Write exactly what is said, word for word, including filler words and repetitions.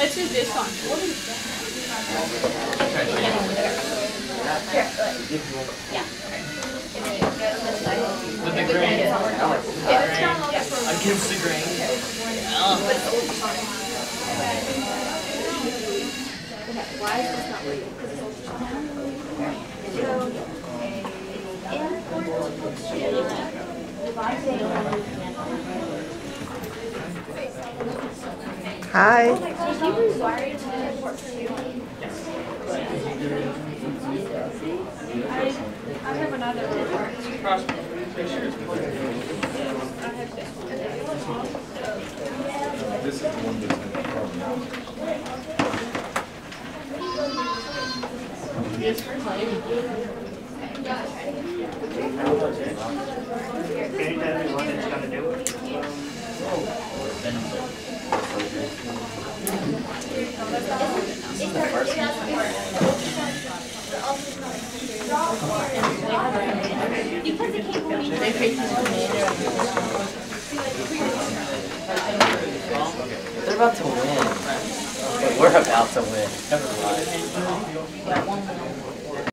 Let's do this one. Yeah. With the grain. Against the grain. Oh. Why is this not working? Hi. I have another report. This is the one that's in the problem. Can you tell me what it's going to do? Because it came from me. They're about to win. We're about to win. Never mind.